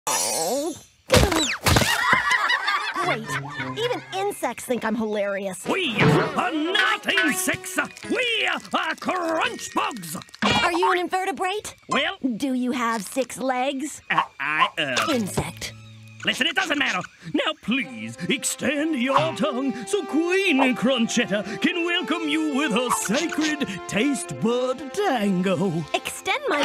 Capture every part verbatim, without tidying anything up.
Oh. Great. Even insects think I'm hilarious. We are not insects. We are crunch bugs. Are you an invertebrate? Well, Do you have six legs? uh, I, uh... Insect. Listen, it doesn't matter. Now, please, extend your tongue so Queen Crunchetta can welcome you with her sacred taste bud tango. Extend my...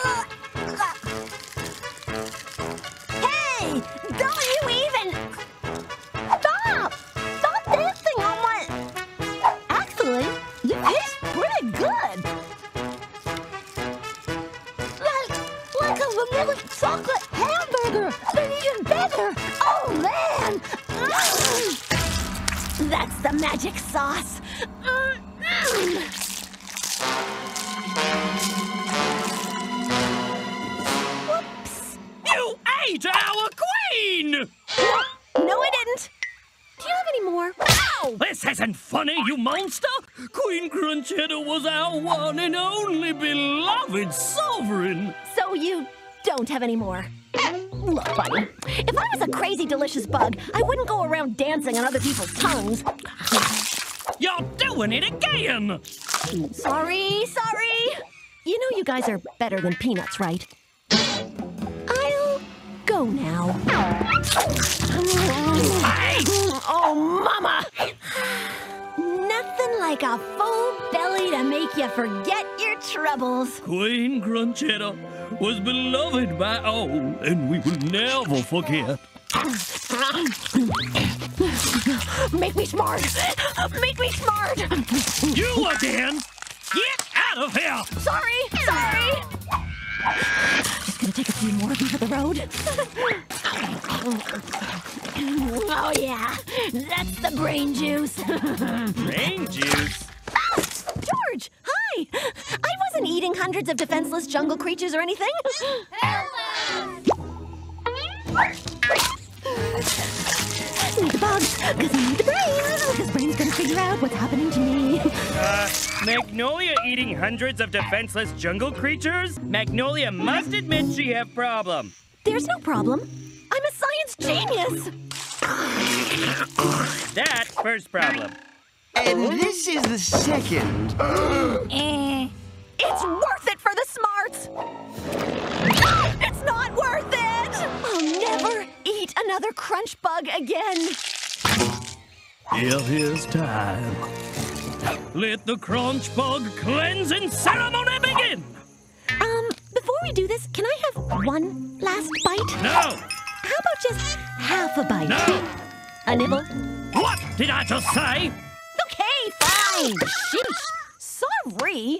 Hey! Don't you even... Stop! Stop dancing on my... Actually, you taste pretty good. Like, like a vanilla chocolate hamburger, but even better. Oh, man! Mm. That's the magic sauce. Mm-mm. Whoops. You ate our queen! No, I didn't. Do you have any more? Ow! This isn't funny, you monster! Queen Crunchetta was our one and only beloved sovereign! So you don't have any more. Look, buddy, if I was a crazy delicious bug, I wouldn't go around dancing on other people's tongues. You're doing it again! Sorry, sorry. You know you guys are better than peanuts, right? I'll go now. Hey! Oh, mama! Nothing like a full belly to make you forget your troubles. Queen Crunchetta was beloved by all, and we will never forget. Make me smart! Make me smart! You again! Get out of here! Sorry, sorry! Just gonna take a few more for the road. Oh yeah, that's the brain juice. Brain juice? Oh, George, hi! I wasn't eating hundreds of defenseless jungle creatures or anything. Need the bugs, because I need the brain, because brain's gonna figure out what's happening to me. Uh, Magnolia eating hundreds of defenseless jungle creatures? Magnolia must admit she have problem. There's no problem. I'm a science genius. That first problem. And this is the second. Eh. It's worth it for the smarts. No, it's not worth it. I'll never eat another crunch bug again. It is time. Let the crunch bug cleansing ceremony begin. Um, before we do this, can I have one last bite? No. How about just half a bite? No. A nibble? What did I just say? Okay, fine. Sheesh. Sorry.